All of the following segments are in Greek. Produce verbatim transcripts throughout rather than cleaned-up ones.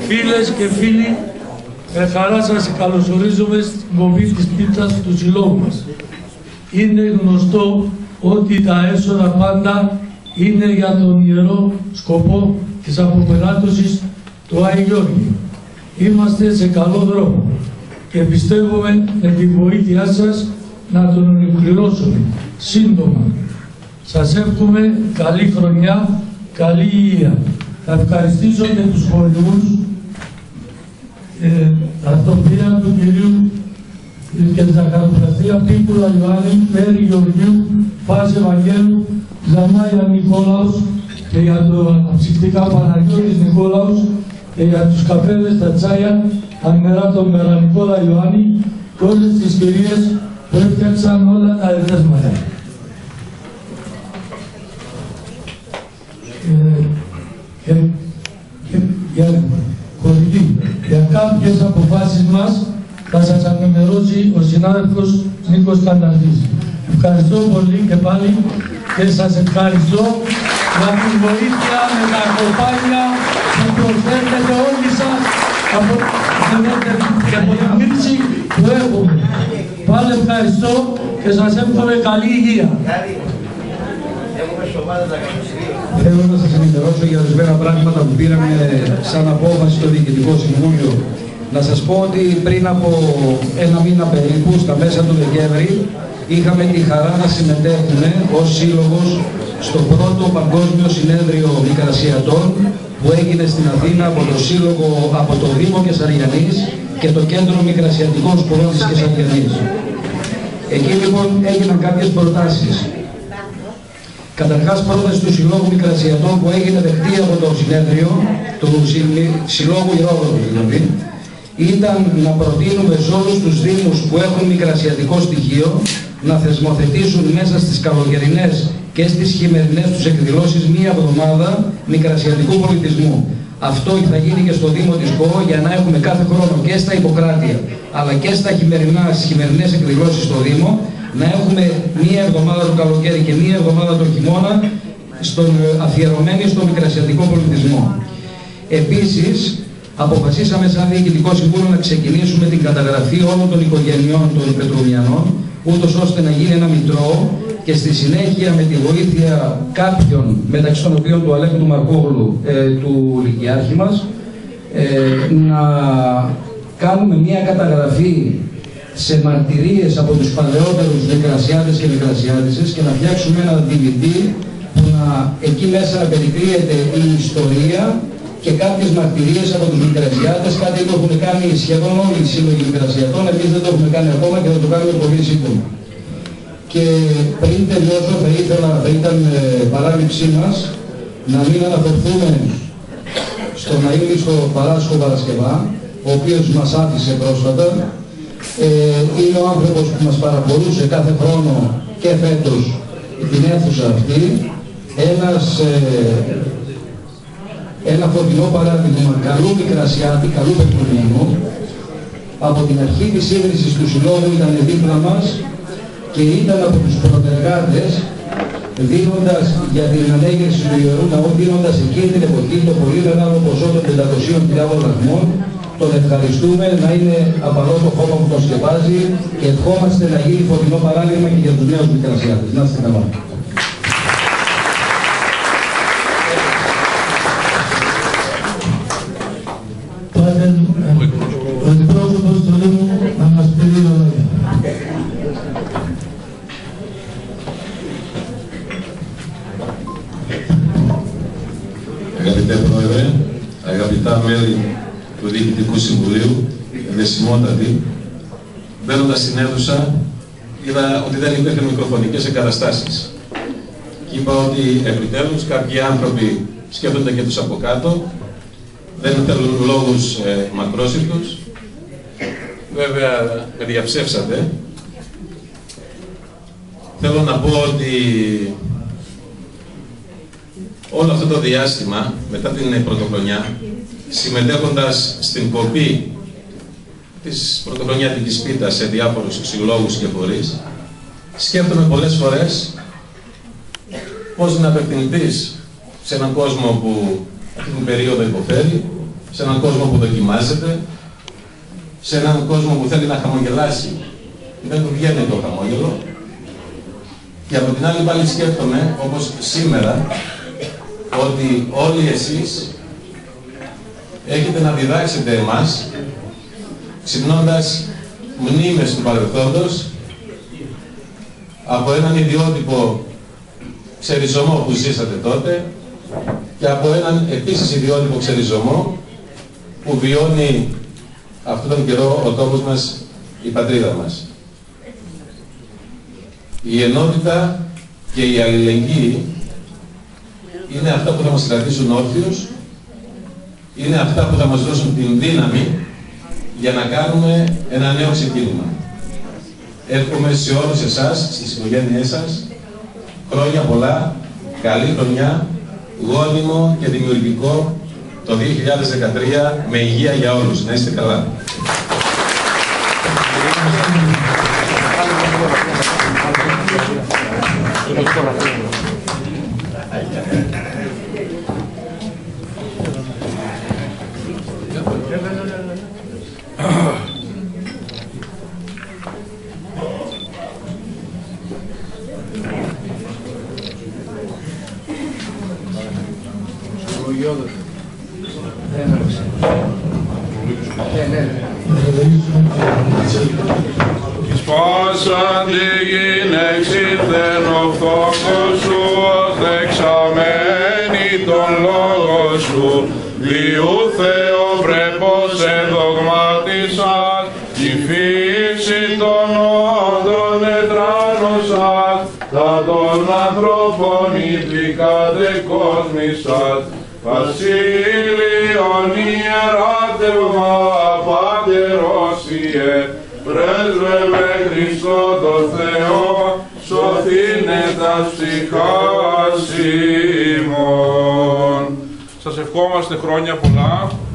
Φίλες και φίλοι, με χαρά σας καλωσορίζουμε στην κομβή της πίτσας του συλλόγου μας. Είναι γνωστό ότι τα έσοδα πάντα είναι για τον ιερό σκοπό της αποπεράτωσης του Άη Γιώργη. Είμαστε σε καλό δρόμο και πιστεύουμε με τη βοήθειά σας να τον ολοκληρώσουμε σύντομα. Σας εύχομαι καλή χρονιά, καλή υγεία. Θα ευχαριστήσω και τους χωριούς, ε, αυτοπία του κυρίου και της Ζαχαροπλαστεία Πίκουλα Ιωάννη, Πέρι Γεωργίου, Φάση Ευαγγέλου, Ζαμάια Νικόλαος και για τα ψυχτικά Παναγιώτης Νικόλαος και για τους καφέδες, τα τσάια, ανημερά τον Μερανικόλα Ιωάννη και όλες τις κυρίες που έφτιαξαν όλα τα εδέσματα. Ε, και, και, για, χωρική, για κάποιες αποφάσεις μας θα σας ενημερώσει ο συνάδελφος Νίκος Κανταρτής. Ευχαριστώ πολύ και πάλι και σας ευχαριστώ για τη βοήθεια με τα κοπάνια που προσθέτετε όλοι σας από, και από την κρίση που έχουμε. Πάλι ευχαριστώ και σας εύχομαι καλή υγεία. Θέλω να σας ενημερώσω για ορισμένα πράγματα που πήραμε σαν απόφαση στο Διοικητικό Συμβούλιο. Να σας πω ότι πριν από ένα μήνα περίπου, στα μέσα του Δεκέμβρη, είχαμε τη χαρά να συμμετέχουμε ως σύλλογος στο πρώτο Παγκόσμιο Συνέδριο Μικρασιατών που έγινε στην Αθήνα από το Σύλλογο, από το Δήμο Κεσαριανής και το Κέντρο Μικρασιατικών Σπουδών της Κεσαριανής. Εκεί λοιπόν έγιναν κάποιες προτάσεις. Καταρχάς, πρόταση του Συλλόγου Μικρασιατών που έγινε δεκτή από το συνέδριο, του Συλλόγου Ηρόδοτου δηλαδή, ήταν να προτείνουμε σε όλους τους δήμους που έχουν μικρασιατικό στοιχείο να θεσμοθετήσουν μέσα στις καλοκαιρινές και στις χειμερινές τους εκδηλώσεις μία εβδομάδα μικρασιατικού πολιτισμού. Αυτό θα γίνει και στο Δήμο της ΚΟ για να έχουμε κάθε χρόνο και στα Ιπποκράτεια αλλά και στα χειμερινά, στις χειμερινές εκδηλώσεις στο Δήμο να έχουμε μία εβδομάδα το καλοκαίρι και μία εβδομάδα το χειμώνα στον, αφιερωμένη στο μικρασιατικό πολιτισμό. Επίσης, αποφασίσαμε σαν Διοικητικό Συμβούλιο να ξεκινήσουμε την καταγραφή όλων των οικογενειών των Πετρουμιανών, ούτως ώστε να γίνει ένα μητρό και στη συνέχεια με τη βοήθεια κάποιων, μεταξύ των οποίων του Αλέκου του Μαρκόγλου, ε, του Λυκειάρχη μας, ε, να κάνουμε μια καταγραφή σε μαρτυρίες από τους παλαιότερους μικρασιάτες και μικρασιάτισσες και να φτιάξουμε ένα ντι βι ντι που να, εκεί μέσα να περικρύεται η ιστορία και κάποιες μαρτυρίες από τους μικρασιάτες, κάτι που έχουν κάνει σχεδόν όλοι οι σύλλογοι μικρασιατών, εμείς δεν το έχουμε κάνει ακόμα και θα το κάνουμε πολύ σύντομα. Και πριν τελειώσω θα ήθελα, θα ήταν ε, παράληψή μας να μην αναφερθούμε στον αείμνηστο Παράσχο Παρασκευά, ο οποίος μας άφησε πρόσφατα. Ε, είναι ο άνθρωπος που μας παραπολούσε κάθε χρόνο και φέτος την αίθουσα αυτή, ένας, ε, ένα φωτεινό παράδειγμα καλού μικρασιάτη, καλού Πετρουμιανού. Από την αρχή της ίδρυσης του Συλλόγου ήταν δίπλα μας και ήταν από τους προτεργάτες, δίνοντας για την ανέγερση του Ιερού Ναού, δίνοντας εκείνη την εποχή το πολύ μεγάλο ποσό των πεντακοσίων χιλιάδων δραχμών. Τον ευχαριστούμε, να είναι απαλό το χώμα που τον σκεπάζει και ευχόμαστε να γίνει φωτεινό παράδειγμα και για τους νέους μικρασιάτες. Να είστε καλά. Πάτε ο αντιπρόσωπος του Δήμου να μας πει δύο λόγια. Αγαπητέ Πρόεδρε, αγαπητά μέλη του Διοικητικού Συμβουλίου, δεσιμότατοι, μπαίνοντας στην αίθουσα, είδα ότι δεν υπήρχαν μικροφωνικές εγκαταστάσεις. Και είπα ότι επιτέλους κάποιοι άνθρωποι σκέφτονται και τους από κάτω, δεν θέλουν λόγους ε, μακρόσυρτους. Βέβαια, με διαψεύσατε. Θέλω να πω ότι όλο αυτό το διάστημα, μετά την πρωτοχρονιά, συμμετέχοντας στην κοπή της πρωτοχρονιάτικης πίτας σε διάφορους συλλόγους και φορείς, σκέφτομαι πολλές φορές πώς να απευθυνθείς σε έναν κόσμο που αυτή την περίοδο υποφέρει, σε έναν κόσμο που δοκιμάζεται, σε έναν κόσμο που θέλει να χαμογελάσει και δεν του βγαίνει το χαμόγελο. Και από την άλλη πάλι σκέφτομαι, όπως σήμερα, ότι όλοι εσείς έχετε να διδάξετε εμάς, ξυπνώντας μνήμες του παρελθόντος, από έναν ιδιότυπο ξεριζωμό που ζήσατε τότε και από έναν επίσης ιδιότυπο ξεριζωμό που βιώνει αυτόν τον καιρό ο τόπος μας, η πατρίδα μας. Η ενότητα και η αλληλεγγύη είναι αυτά που θα μας κρατήσουν όρθιους, είναι αυτά που θα μας δώσουν την δύναμη για να κάνουμε ένα νέο ξεκίνημα. Εύχομαι σε όλους εσάς, στις οικογένειές σας, χρόνια πολλά, καλή χρονιά, γόνιμο και δημιουργικό το δύο χιλιάδες δεκατρία με υγεία για όλους. Να είστε καλά. Σπάσαντη γυναίξ ήρθεν ο φόβος σου, δεξαμένη τον λόγο σου, διού Θεοπρεπώς εδογμάτισαν, η φύση των όντων ετράνωσαν, τα των ανθρώπων ηθικάτε κόσμησαν, Βασίλειον ιεράτευμα πατερόσιε, πρέσβευε Χριστό το Θεό, σωθήνε τα ψυχάς ημών. Σας ευχόμαστε χρόνια πολλά,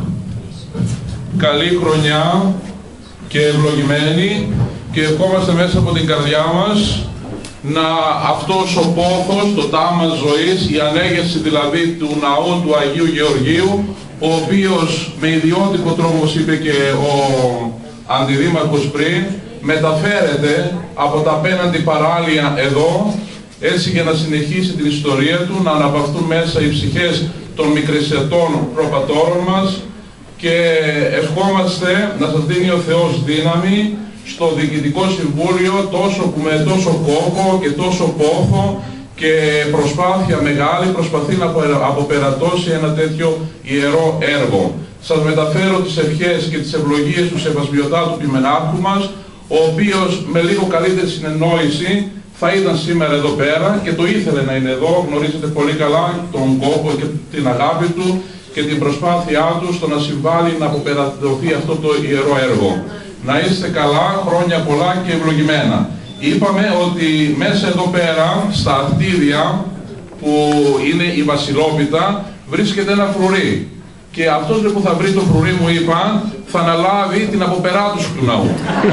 καλή χρονιά και ευλογημένη, και ευχόμαστε μέσα από την καρδιά μας να αυτός ο πόθος, το τάμα ζωής, η ανέγερση δηλαδή του ναού του Αγίου Γεωργίου, ο οποίος με ιδιότυπο τρόπο, όπως είπε και ο Αντιδήμαρχος πριν, μεταφέρεται από τα απέναντι παράλια εδώ, έτσι για να συνεχίσει την ιστορία του, να αναπαυτούν μέσα οι ψυχές των μικρεσιατών προπατώρων μας, και ευχόμαστε να σας δίνει ο Θεός δύναμη στο Διοικητικό Συμβούλιο, τόσο που με τόσο κόπο και τόσο πόθο και προσπάθεια μεγάλη προσπαθεί να αποπερατώσει ένα τέτοιο ιερό έργο. Σας μεταφέρω τις ευχές και τις ευλογίες του Σεβασμιωτάτου Πιμενάρχου μας, ο οποίος με λίγο καλύτερη συνεννόηση θα ήταν σήμερα εδώ πέρα και το ήθελε να είναι εδώ. Γνωρίζετε πολύ καλά τον κόπο και την αγάπη του και την προσπάθειά του στο να συμβάλλει να αποπερατωθεί αυτό το ιερό έργο. Να είστε καλά, χρόνια πολλά και ευλογημένα. Είπαμε ότι μέσα εδώ πέρα, στα ακτίδια που είναι η Βασιλόπιτα, βρίσκεται ένα φρουρί. Και αυτός που θα βρει το φρουρί, μου είπαν, θα αναλάβει την αποπεράτωση του ναού.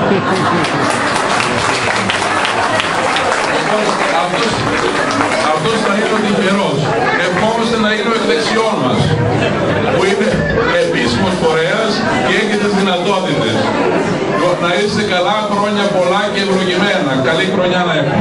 αυτός, αυτός θα είναι ο τυχερός. Ευχόμαστε να είναι ο εκδεξιών μας, που είναι επίσημος φορέας και έχει τις δυνατότητες. Να είστε καλά, χρόνια πολλά και ευλογημένα. Καλή χρονιά να έχουμε.